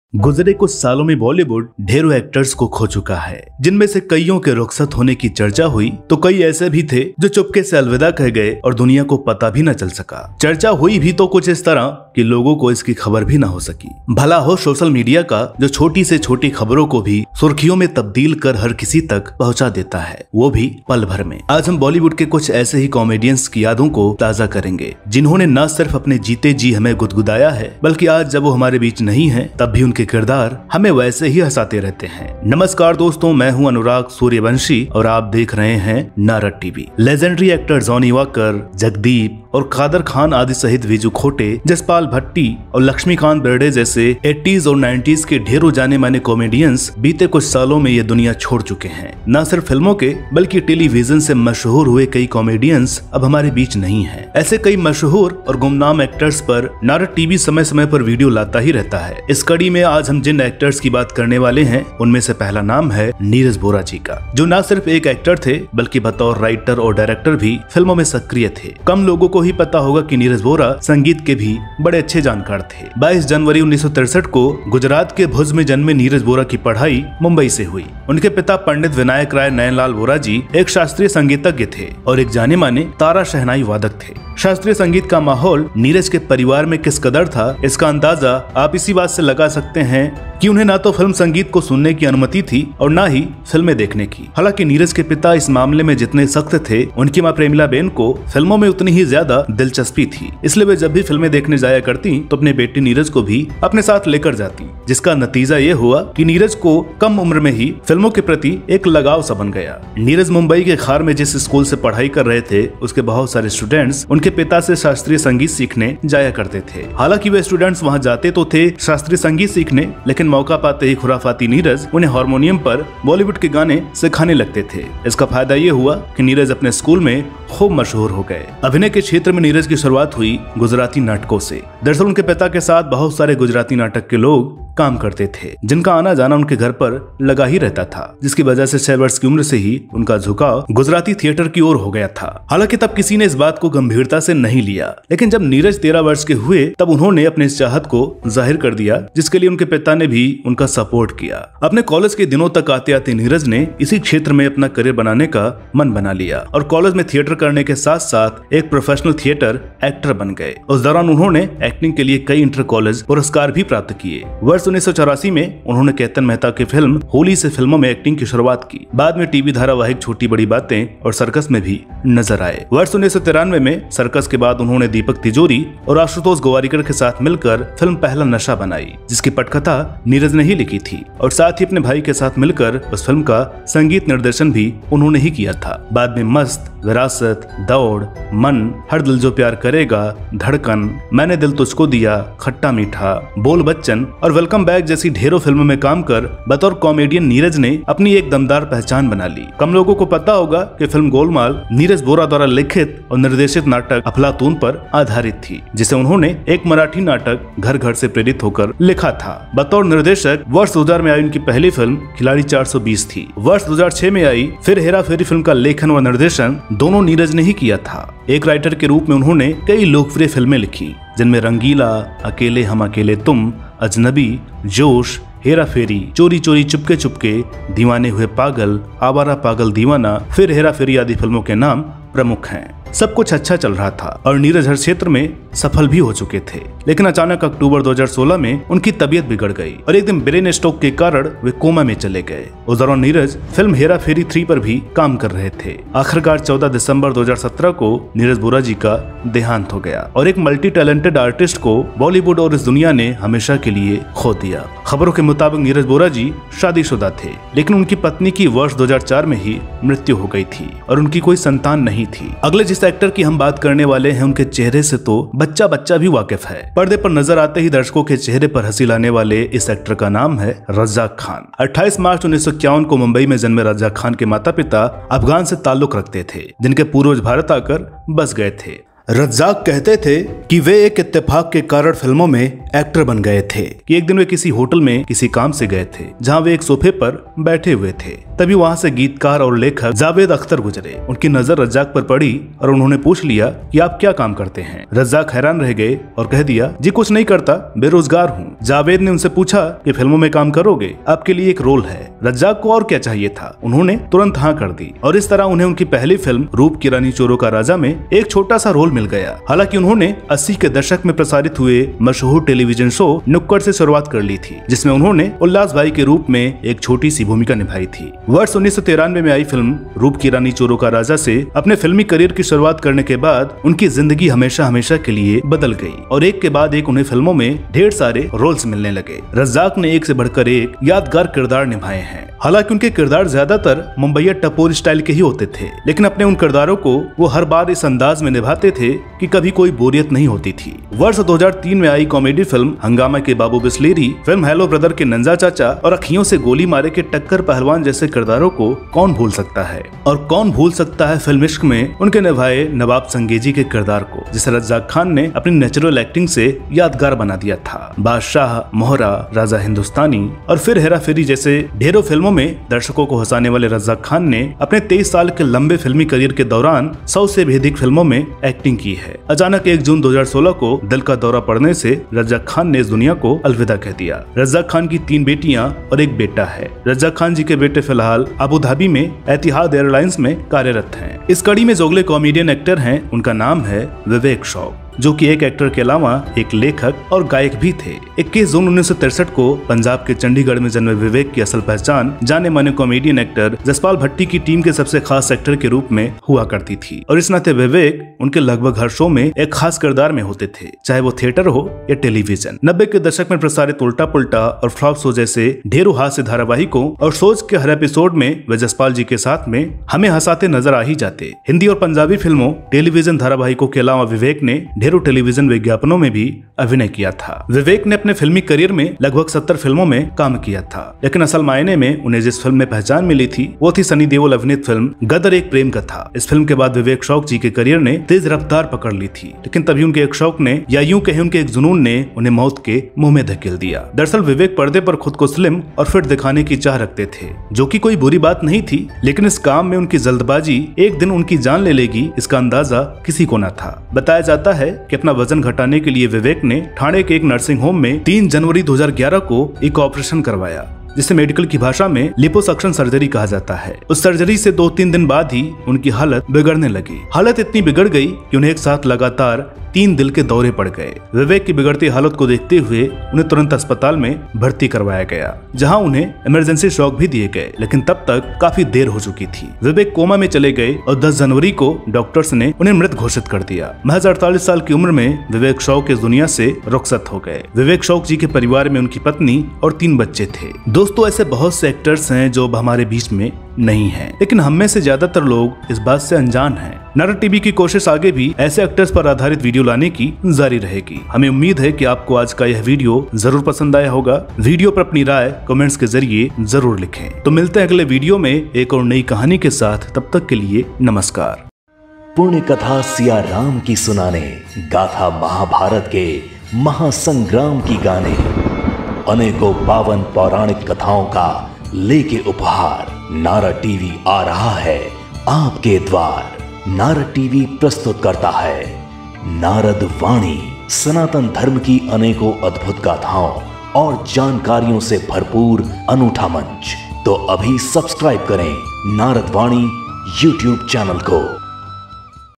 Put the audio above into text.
गुजरे कुछ सालों में बॉलीवुड ढेरों एक्टर्स को खो चुका है, जिनमें से कईयों के रुखसत होने की चर्चा हुई तो कई ऐसे भी थे जो चुपके से अलविदा कह गए और दुनिया को पता भी न चल सका। चर्चा हुई भी तो कुछ इस तरह कि लोगों को इसकी खबर भी न हो सकी। भला हो सोशल मीडिया का जो छोटी से छोटी खबरों को भी सुर्खियों में तब्दील कर हर किसी तक पहुंचा देता है, वो भी पल भर में। आज हम बॉलीवुड के कुछ ऐसे ही कॉमेडियंस की यादों को ताजा करेंगे, जिन्होंने न सिर्फ अपने जीते जी हमें गुदगुदाया है, बल्कि आज जब वो हमारे बीच नहीं है तब भी उनके किरदार हमें वैसे ही हंसाते रहते हैं। नमस्कार दोस्तों, मैं हूं अनुराग सूर्यवंशी और आप देख रहे हैं Narad TV. Legendary actor Johnny Walker, Jagdeep और कादर खान आदि सहित विजू खोटे, जसपाल भट्टी और लक्ष्मीकांत बेर्डे जैसे 80s और 90s के ढेरों जाने माने कॉमेडियंस बीते कुछ सालों में ये दुनिया छोड़ चुके हैं। न सिर्फ फिल्मों के बल्कि टेलीविजन से मशहूर हुए कई कॉमेडियंस अब हमारे बीच नहीं हैं। ऐसे कई मशहूर और गुमनाम एक्टर्स पर नारद टीवी समय समय पर वीडियो लाता ही रहता है। इस कड़ी में आज हम जिन एक्टर्स की बात करने वाले हैं उनमें से पहला नाम है नीरज बोरा जी का, जो न सिर्फ एक एक्टर थे बल्कि बतौर राइटर और डायरेक्टर भी फिल्मों में सक्रिय थे। कम लोगों को ही पता होगा कि नीरज बोरा संगीत के भी बड़े अच्छे जानकार थे। 22 जनवरी 1963 को गुजरात के भुज में जन्मे नीरज बोरा की पढ़ाई मुंबई से हुई। उनके पिता पंडित विनायक राय नयनलाल बोरा जी एक शास्त्रीय संगीतज्ञ थे और एक जाने माने तारा शहनाई वादक थे। शास्त्रीय संगीत का माहौल नीरज के परिवार में किस कदर था, इसका अंदाजा आप इसी बात से लगा सकते हैं कि उन्हें ना तो फिल्म संगीत को सुनने की अनुमति थी और ना ही फिल्में देखने की। हालांकि नीरज के पिता इस मामले में जितने सख्त थे, उनकी मां प्रेमिला बेन को फिल्मों में उतनी ही ज्यादा दिलचस्पी थी। इसलिए वे जब भी फिल्में देखने जाया करती तो अपने बेटी नीरज को भी अपने साथ लेकर जाती, जिसका नतीजा ये हुआ कि नीरज को कम उम्र में ही फिल्मों के प्रति एक लगाव सा बन गया। नीरज मुंबई के खार में जिस स्कूल से पढ़ाई कर रहे थे, उसके बहुत सारे स्टूडेंट्स उनके पिता से शास्त्रीय संगीत सीखने जाया करते थे। हालांकि वे स्टूडेंट्स वहां जाते तो थे शास्त्रीय संगीत सीखने, लेकिन मौका पाते ही खुराफाती नीरज उन्हें हारमोनियम पर बॉलीवुड के गाने सिखाने लगते थे। इसका फायदा ये हुआ कि नीरज अपने स्कूल में खूब मशहूर हो गए। अभिनय के क्षेत्र में नीरज की शुरुआत हुई गुजराती नाटकों से। दरअसल उनके पिता के साथ बहुत सारे गुजराती नाटक के लोग काम करते थे, जिनका आना जाना उनके घर पर लगा ही रहता था, जिसकी वजह से 6 वर्ष की उम्र से ही उनका झुकाव गुजराती थिएटर की ओर हो गया था। हालांकि तब किसी ने इस बात को गंभीरता से नहीं लिया, लेकिन जब नीरज 13 वर्ष के हुए तब उन्होंने अपने इस चाहत को जाहिर कर दिया, जिसके लिए उनके पिता ने भी उनका सपोर्ट किया। अपने कॉलेज के दिनों तक आते आते नीरज ने इसी क्षेत्र में अपना करियर बनाने का मन बना लिया और कॉलेज में थिएटर करने के साथ साथ एक प्रोफेशनल थिएटर एक्टर बन गए। उस दौरान उन्होंने एक्टिंग के लिए कई इंटर कॉलेज पुरस्कार भी प्राप्त किए। वर्ष 1984 में उन्होंने केतन मेहता की फिल्म होली से फिल्मों में एक्टिंग की शुरुआत की। बाद में टीवी धारावाहिक छोटी बड़ी बातें और सर्कस में भी नजर आए। वर्ष 1993 में सर्कस के बाद उन्होंने दीपक तिजोरी और आशुतोष गोवारिकर के साथ मिलकर फिल्म पहला नशा बनाई, जिसकी पटकथा नीरज ने ही लिखी थी और साथ ही अपने भाई के साथ मिलकर उस फिल्म का संगीत निर्देशन भी उन्होंने ही किया था। बाद में मस्त, विरासत, दौड़, मन, हर दिल जो प्यार करेगा, धड़कन, मैंने दिल तुझको दिया, खट्टा मीठा, बोल बच्चन और वेलकम बैक जैसी ढेरों फिल्मों में काम कर बतौर कॉमेडियन नीरज ने अपनी एक दमदार पहचान बना ली। कम लोगों को पता होगा कि फिल्म गोलमाल नीरज बोरा द्वारा लिखित और निर्देशित नाटक अफलातून पर आधारित थी, जिसे उन्होंने एक मराठी नाटक घर घर से प्रेरित होकर लिखा था। बतौर निर्देशक वर्ष 2000 में आई उनकी पहली फिल्म खिलाड़ी 420 थी। वर्ष 2006 में आई फिर हेरा फेरी फिल्म का लेखन व निर्देशन दोनों नीरज ने ही किया था। एक राइटर के रूप में उन्होंने कई लोकप्रिय फिल्में लिखी, जिनमें रंगीला, अकेले हम अकेले तुम, अजनबी, जोश, हेरा फेरी, चोरी चोरी चुपके चुपके, दीवाने हुए पागल, आवारा पागल दीवाना, फिर हेरा फेरी आदि फिल्मों के नाम प्रमुख हैं। सब कुछ अच्छा चल रहा था और नीरज हर क्षेत्र में सफल भी हो चुके थे, लेकिन अचानक अक्टूबर 2016 में उनकी तबीयत बिगड़ गई और एक दिन ब्रेन स्ट्रोक के कारण वे कोमा में चले गए। उस दौरान नीरज फिल्म हेरा फेरी 3 पर भी काम कर रहे थे। आखिरकार 14 दिसंबर 2017 को नीरज बोरा जी का देहांत हो गया और एक मल्टी टैलेंटेड आर्टिस्ट को बॉलीवुड और इस दुनिया ने हमेशा के लिए खो दिया। खबरों के मुताबिक नीरज बोरा जी शादीशुदा थे, लेकिन उनकी पत्नी की वर्ष 2004 में ही मृत्यु हो गई थी और उनकी कोई संतान नहीं थी। अगले जिस एक्टर की हम बात करने वाले हैं, उनके चेहरे से तो बच्चा बच्चा भी वाकिफ है। पर्दे पर नजर आते ही दर्शकों के चेहरे पर हंसी लाने वाले इस एक्टर का नाम है रज्जाक खान। 28 मार्च 1951 को मुंबई में जन्मे रज्जाक खान के माता पिता अफगान से ताल्लुक रखते थे, जिनके पूर्वज भारत आकर बस गए थे। रज्जाक कहते थे कि वे एक इत्तेफाक के कारण फिल्मों में एक्टर बन गए थे कि एक दिन वे किसी होटल में किसी काम से गए थे जहां वे एक सोफे पर बैठे हुए थे। तभी वहां से गीतकार और लेखक जावेद अख्तर गुजरे। उनकी नजर रज्जाक पर पड़ी और उन्होंने पूछ लिया कि आप क्या काम करते हैं। रज्जाक हैरान रह गए और कह दिया, जी कुछ नहीं करता, बेरोजगार हूँ। जावेद ने उनसे पूछा कि फिल्मों में काम करोगे, आपके लिए एक रोल है। रज्जाक को और क्या चाहिए था, उन्होंने तुरंत हाँ कर दी और इस तरह उन्हें उनकी पहली फिल्म रूप की रानी चोरों का राजा में एक छोटा सा रोल मिल गया। हालांकि उन्होंने 80 के दशक में प्रसारित हुए मशहूर टेलीविजन शो नुक्कड़ से शुरुआत कर ली थी, जिसमें उन्होंने उल्लास भाई के रूप में एक छोटी सी भूमिका निभाई थी। वर्ष 1993 में आई फिल्म रूप की रानी चोरों का राजा से अपने फिल्मी करियर की शुरुआत करने के बाद उनकी जिंदगी हमेशा हमेशा के लिए बदल गई और एक के बाद एक उन्हें फिल्मों में ढेर सारे रोल्स मिलने लगे। रज्जाक ने एक से बढ़कर एक यादगार किरदार निभाए हैं। हालांकि उनके किरदार ज्यादातर मुंबईया टपोर स्टाइल के ही होते थे, लेकिन अपने उन किरदारों को वो हर बार इस अंदाज में निभाते थे कि कभी कोई बोरियत नहीं होती थी। वर्ष 2003 में आई कॉमेडी फिल्म हंगामा के Babu Bisleri, film hello brother के नंजा चाचा और अखियों से गोली मारे के टक्कर पहलवान जैसे किरदारों को कौन भूल सकता है। और कौन भूल सकता है फिल्म इश्क में उनके निभाए नवाब संगेजी के किरदार को, जिसे रज्जाक खान ने अपनी नेचुरल एक्टिंग से यादगार बना दिया था। बादशाह, मोहरा, राजा हिंदुस्तानी और फिर हेरा फेरी जैसे ढेरों फिल्मों में दर्शकों को हंसाने वाले रज्जाक खान ने अपने 23 साल के लंबे फिल्मी करियर के दौरान 100 से भी अधिक फिल्मों में एक्टिंग की है। अचानक 1 जून 2016 को दिल का दौरा पड़ने से रज्जाक खान ने इस दुनिया को अलविदा कह दिया। रज्जाक खान की 3 बेटियां और 1 बेटा है। रज्जाक खान जी के बेटे फिलहाल अबू धाबी में एतिहाद एयरलाइंस में कार्यरत हैं। इस कड़ी में जो अगले कॉमेडियन एक्टर हैं उनका नाम है विवेक शौक, जो कि एक एक्टर के अलावा एक लेखक और गायक भी थे। 21 जून 1963 को पंजाब के चंडीगढ़ में जन्मे विवेक की असल पहचान जाने माने कॉमेडियन एक्टर जसपाल भट्टी की टीम के सबसे खास एक्टर के रूप में हुआ करती थी और इस नाते विवेक उनके लगभग हर शो में एक खास किरदार में होते थे, चाहे वो थिएटर हो या टेलीविजन। 90 के दशक में प्रसारित उल्टा पुल्टा और फ्लॉप शो जैसे ढेरों हास्य धारावाहिकों और शोज के हर एपिसोड में वे जसपाल जी के साथ में हमें हंसाते नजर आ ही जाते। हिंदी और पंजाबी फिल्मों, टेलीविजन धारावाहिकों के अलावा विवेक ने ढेरों टेलीविजन विज्ञापनों में भी अभिनय किया था। विवेक ने अपने फिल्मी करियर में लगभग 70 फिल्मों में काम किया था, लेकिन असल मायने में उन्हें जिस फिल्म में पहचान मिली थी वो थी सनी देओल अभिनीत फिल्म गदर एक प्रेम कथा। इस फिल्म के बाद विवेक शौक जी के करियर ने तेज रफ्तार पकड़ ली थी, लेकिन तभी उनके एक शौक ने या यूं कहे उनके एक जुनून ने उन्हें मौत के मुंह में धकेल दिया। दरअसल विवेक पर्दे पर खुद को स्लिम और फिट दिखाने की चाह रखते थे, जो कि कोई बुरी बात नहीं थी, लेकिन इस काम में उनकी जल्दबाजी एक दिन उनकी जान ले लेगी इसका अंदाजा किसी को न था। बताया जाता है कि अपना वजन घटाने के लिए विवेक ने ठाणे के एक नर्सिंग होम में 3 जनवरी 2011 को एक ऑपरेशन करवाया, जिसे मेडिकल की भाषा में लिपोसक्शन सर्जरी कहा जाता है। उस सर्जरी से 2-3 दिन बाद ही उनकी हालत बिगड़ने लगी। हालत इतनी बिगड़ गई कि उन्हें एक साथ लगातार 3 दिल के दौरे पड़ गए। विवेक की बिगड़ती हालत को देखते हुए उन्हें तुरंत अस्पताल में भर्ती करवाया गया, जहां उन्हें इमरजेंसी शॉक भी दिए गए, लेकिन तब तक काफी देर हो चुकी थी। विवेक कोमा में चले गए और 10 जनवरी को डॉक्टर्स ने उन्हें मृत घोषित कर दिया। महज 48 साल की उम्र में विवेक शौक इस दुनिया से रुखसत हो गए। विवेक शौक जी के परिवार में उनकी पत्नी और 3 बच्चे थे। दोस्तों, ऐसे बहुत से एक्टर्स हैं जो अब हमारे बीच में नहीं हैं, लेकिन हम में से ज्यादातर लोग इस बात से अनजान हैं। नारा टीवी की कोशिश आगे भी ऐसे एक्टर्स पर आधारित वीडियो लाने की जारी रहेगी। हमें उम्मीद है कि आपको आज का यह वीडियो जरूर पसंद आया होगा। वीडियो पर अपनी राय कमेंट्स के जरिए जरूर लिखें। तो मिलते हैं अगले वीडियो में एक और नई कहानी के साथ। तब तक के लिए नमस्कार। पुण्य कथा सिया राम की सुनाने, गाथा महाभारत के महासंग्राम की गाने, अनेकों पावन पौराणिक कथाओं का लेके उपहार नारा टीवी आ रहा है आपके द्वार। नारा टीवी प्रस्तुत करता है नारद वाणी, सनातन धर्म की अनेकों अद्भुत गाथाओं और जानकारियों से भरपूर अनूठा मंच। तो अभी सब्सक्राइब करें नारद वाणी YouTube चैनल को।